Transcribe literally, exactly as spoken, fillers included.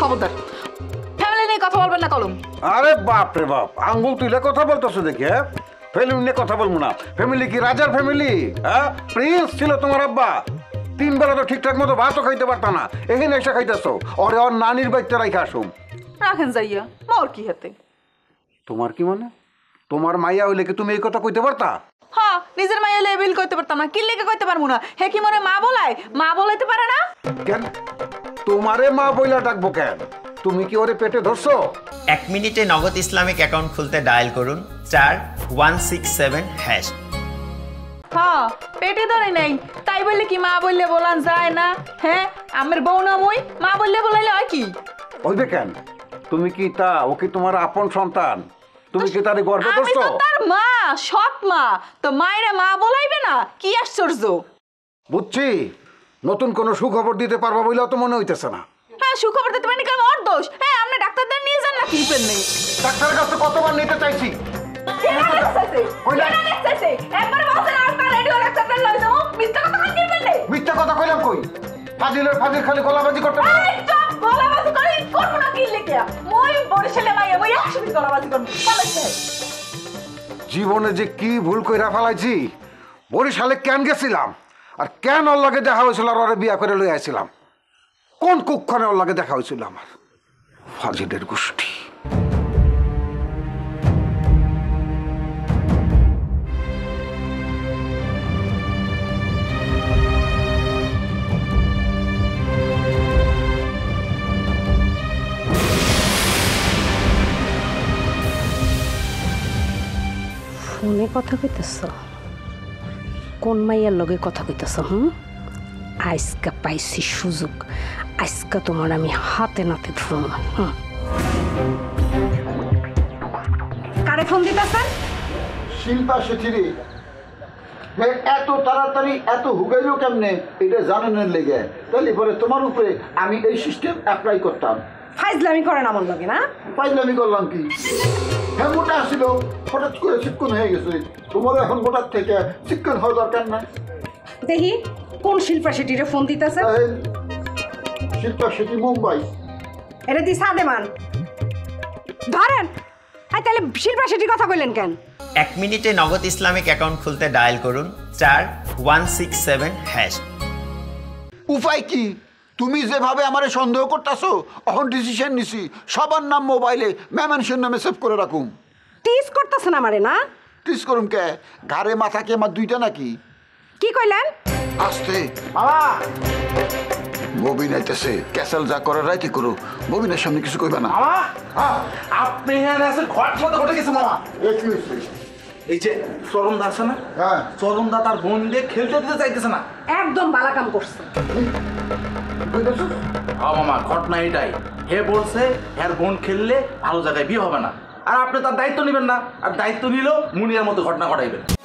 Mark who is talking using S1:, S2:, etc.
S1: খবরদার ফ্যামিলি নিয়ে কথা বলবেন না কলম।
S2: আরে বাপ রে বাপ, আঙ্গুল তুলে কথা বলতেছো দেখি। হ্যাঁ, ফ্যামিলি নিয়ে কথা বলবো না? ফ্যামিলি কি রাজার ফ্যামিলি? হ্যাঁ, প্রিন্স ছিল তোমার আব্বা। তিন বেলা তো ঠিকঠাক মতো ভাতও খাইতে পারতা না, এখানে এসে খাইতেছো। ওরে ওর নানির বাড়িতে রাইখে আসুম।
S1: রাখেন যাইয়া, মোর কি হাতে?
S2: তোমার কি মানে? তোমার মাইয়া হইলে কি তুমি এই কথা কইতে পারতা?
S1: হ্যাঁ, নিজের মাইয়া হইলে বিল কইতে পারতাম না, কি লেগে কইতে পারবো না? হে কি মনে মা বলায়? মা বলাইতে পারে না
S2: কেন? তোমারে মা বইলা ডাকবো কেন? তুমি কি ওরে পেটে ধরছো?
S3: এক মিনিটে নগদ ইসলামিক অ্যাকাউন্ট খুলতে ডায়াল করুন star one six seven hash.
S1: হ্যাঁ, পেটে ধরে নেই তাই বললে কি মা বললে বলান যায় না? হ্যাঁ, আমার বউ না মই, মা বললে বলাইলে হয় কি?
S2: ওইবে কেন? তুমি কি তা ও কি তোমার আপন সন্তান? তুমি কি তারে গর্বে ধরছো?
S1: আমি তো তার মা, সৎ মা। তো মায়েরা মা বলাইবে না? কি আশ্চর্য!
S2: বুঝছি, নতুন কোনো সুখবর দিতে পারবা বলেও তো মনে হইতেছে না।
S1: হ্যাঁ, সুখবর দিতে পারেনি কারণ ওর দোষ। হ্যাঁ, আপনি ডাক্তারদের নিয়ে যান না, কি পেন নেই।
S2: ডাক্তারের কাছে কতবার নিতে চাইছি। মিথ্যা কথা কইলাম কই? ফাজিলের ফাজিল খালি গলাবাজি করতে পারে।
S1: গলাবাজি করে করব না কি লেগে? মই বরিশালে মাইয়া, মই একসাথে গলাবাজি করব।
S2: জীবনে যে কি ভুল কইরা ফেলাইছি। বরিশালে কেন গেছিলাম আর কেন ওর লগে দেখা হয়েছিল আর ওরে বিয়া করে লই আইছিলাম? কোন কুক্ষণে ওর লগে দেখা হয়েছিল আমার? ফাজিলের গোষ্ঠী।
S4: ফোনে কথা কইতেছ? কোন মাইয়ার লগে কথা কইতেছ? হুম, আজকা পাইছি সুযোগ, আজকা তোমার আমি হাতে নাতে ধরব। হুম, কারে ফোন দিতেছেন?
S5: শিল্পা শেঠিরে। এত তাড়াতাড়ি এত হুগাইলো কেমনে এটা জানানোর লেগে, তাহলে পরে তোমার উপরে আমি এই সিস্টেম অ্যাপ্লাই করতাম।
S4: ফাইজলামি করেন আমার লগে না?
S5: ফাইজলামি করলাম কি? হ্যাঁ, মোটা আসছিল, হঠাৎ করে চিক্কন হয়ে গেছে। তোমার এখন মোটার থেকে চিক্কন হওয়া দরকার না।
S4: দেখি কোন শিল্পা শেঠিরে ফোন দিতেছে?
S5: শিল্পা শেঠি, মুম্বাই।
S4: এটা দি সাদেমান ধরেন। আই তাহলে শিল্পা শেঠির কথা কইলেন কেন?
S3: এক মিনিটে নগদ ইসলামিক অ্যাকাউন্ট খুলতে ডায়াল করুন star one six seven hash.
S5: উপায় কি? তুমি যেভাবে আমারে সন্দেহ করতেছো, এখন ডিসিশন নিছি সবার নাম মোবাইলে মেমেনশন নামে সেভ করে রাখুম।
S4: টিস করতেছেন আমারে না?
S5: টিস করুম কে? ঘাড়ে মাথা কি আমার দুইটা নাকি?
S4: কি কইলেন?
S5: আস্তে বাবা, ববিন আইতেছে। ক্যাসেল যা করে রাইতে করো, ববিনের সামনে কিছু কইবা না।
S6: আপনি ঘট মতো ঘটে গেছে মামা। এই যে চরণ দা আছে না, চরণ দা তার বোন দিয়ে খেলতে দিতে চাইতেছে না।
S4: একদম বালা কাম করছে।
S6: হ্যাঁ মামা, ঘটনা এটাই। হে বলছে এর বোন খেললে ভালো জায়গায় বিয়ে হবে না, আর আপনি তার দায়িত্ব নেবেন না, আর দায়িত্ব নিলেও মুনিয়ার মতো ঘটনা ঘটাইবেন।